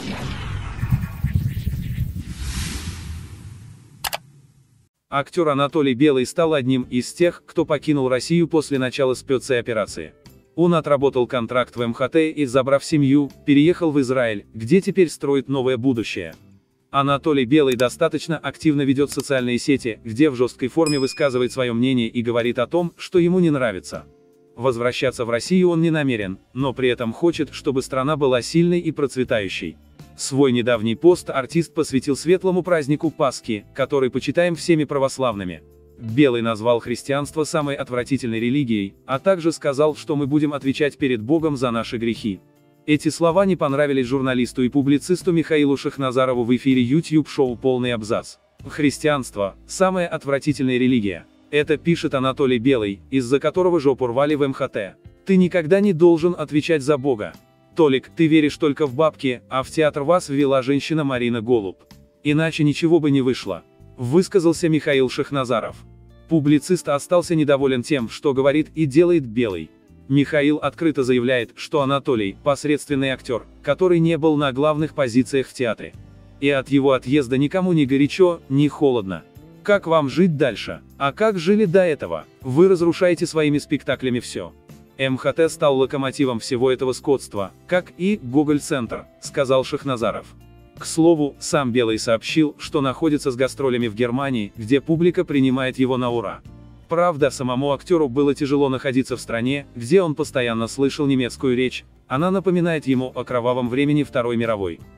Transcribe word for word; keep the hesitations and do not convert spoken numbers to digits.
Актер Анатолий Белый стал одним из тех, кто покинул Россию после начала спецоперации. Он отработал контракт в эм ха тэ и, забрав семью, переехал в Израиль, где теперь строит новое будущее. Анатолий Белый достаточно активно ведет социальные сети, где в жесткой форме высказывает свое мнение и говорит о том, что ему не нравится. Возвращаться в Россию он не намерен, но при этом хочет, чтобы страна была сильной и процветающей. Свой недавний пост артист посвятил светлому празднику Пасхи, который почитаем всеми православными. Белый назвал христианство самой отвратительной религией, а также сказал, что мы будем отвечать перед Богом за наши грехи. Эти слова не понравились журналисту и публицисту Михаилу Шахназарову в эфире YouTube-шоу «Полный абзац». Христианство – самая отвратительная религия. Это пишет Анатолий Белый, из-за которого жопу рвали в эм ха тэ. Ты никогда не должен отвечать за Бога. Толик, ты веришь только в бабки, а в театр вас ввела женщина Марина Голуб. Иначе ничего бы не вышло. Высказался Михаил Шахназаров. Публицист остался недоволен тем, что говорит и делает Белый. Михаил открыто заявляет, что Анатолий – посредственный актер, который не был на главных позициях в театре. И от его отъезда никому ни горячо, ни холодно. Как вам жить дальше? А как жили до этого? Вы разрушаете своими спектаклями все. эм ха тэ стал локомотивом всего этого скотства, как и Гоголь-центр, сказал Шахназаров. К слову, сам Белый сообщил, что находится с гастролями в Германии, где публика принимает его на ура. Правда, самому актеру было тяжело находиться в стране, где он постоянно слышал немецкую речь, она напоминает ему о кровавом времени Второй мировой.